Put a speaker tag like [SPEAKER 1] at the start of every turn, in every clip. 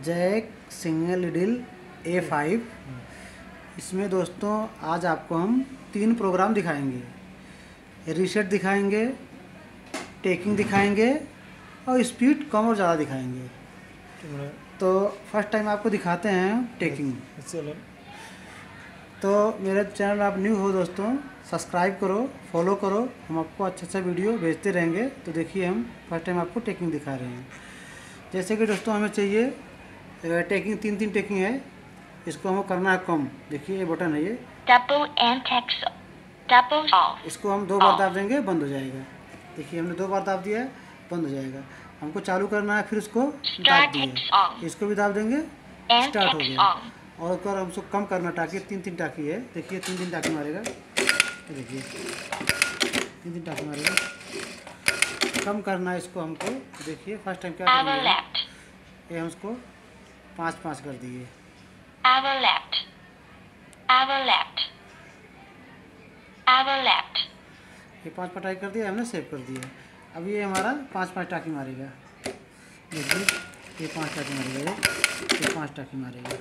[SPEAKER 1] Jack single लीडल A5। इसमें दोस्तों आज आपको हम 3 प्रोग्राम दिखाएंगे। रीसेट दिखाएंगे, टेकिंग दिखाएंगे और स्पीड कम और ज़्यादा दिखाएंगे। तो फर्स्ट टाइम आपको दिखाते हैं टेकिंग। तो मेरे चैनल आप न्यू हो दोस्तों, सब्सक्राइब करो, फॉलो करो, हम आपको अच्छा वीडियो भेजते रहेंगे। तो देखिए हम फर्स्ट टाइम आपको टेकिंग दिखा रहे हैं। जैसे कि दोस्तों हमें चाहिए टेकिंग, 3 टेकिंग है, इसको हमें करना है कम। देखिए ये बटन है, ये इसको हम 2 बार दाब देंगे, बंद हो जाएगा। देखिए हमने 2 बार दाब दिया है, बंद हो जाएगा। हमको चालू करना है, फिर इसको दाब दिए, इसको भी दाब देंगे, स्टार्ट हो गया। और अगर हमको कम करना टाँकी, 3 टाँकी है, देखिए 3 टाँकी मारेगा, देखिए 3 टाँकी मारेगा। कम करना है इसको हमको, देखिए फर्स्ट टाइम क्या करेंगे, ये हम इसको 5 कर दिए। ये 5 टाँकी कर दिया हमने, सेव कर दिया। अब ये हमारा 5 टाँकी मारेगा। देखिए ये 5 टाँकी मारेगा, ये 5 टाँकी मारेगा।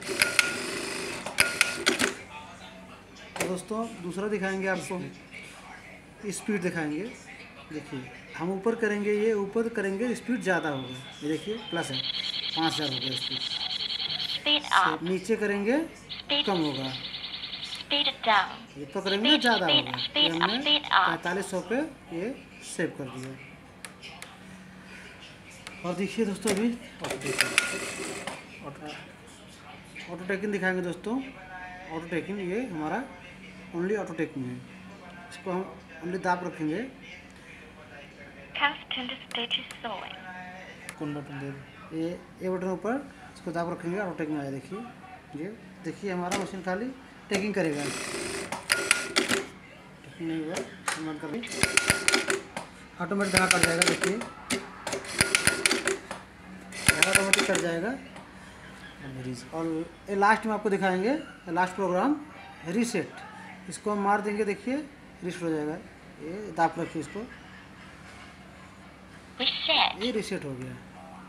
[SPEAKER 1] तो दोस्तों दूसरा दिखाएंगे आपको, स्पीड दिखाएंगे। देखिए हम ऊपर करेंगे, ये ऊपर करेंगे स्पीड ज़्यादा होगा, ये देखिए प्लस है, 5000 हो गया स्पीड। नीचे करेंगे कम होगा, ये तो करेंगे ज़्यादा होगा। ये हमने 4500 पे ये सेव कर दिया। और देखिए दोस्तों अभी ऑटो टेकिंग दिखाएंगे दोस्तों। ऑटो टेकिंग ये हमारा ओनली ऑटो टेकिंग है, इसको हम ओनली दाब रखेंगे। कौन बटन दे, ये बटन ऊपर, इसको दाब रखेंगे, ऑटो टेकिंग आया। देखिए ये देखिए हमारा मशीन खाली टेकिंग करेगा, टेकिंग नहीं हुआ, बंद कर दी, ऑटोमेटिक जगह कर जाएगा। देखिए ऑटोमेटिक कर जाएगा। और ये लास्ट में आपको दिखाएंगे, लास्ट प्रोग्राम रीसेट, इसको हम मार देंगे, देखिए रीसेट हो जाएगा। ये दाब रखिए इसको, ये रीसेट हो गया,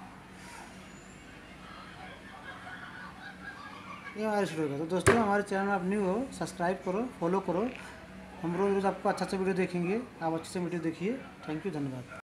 [SPEAKER 1] ये हमारा रीसेट हो गया। तो दोस्तों हमारे चैनल आप न्यू हो, सब्सक्राइब करो, फॉलो करो। हम रोज़ आपको अच्छा वीडियो देखेंगे, आप अच्छे से वीडियो देखिए। थैंक यू, धन्यवाद।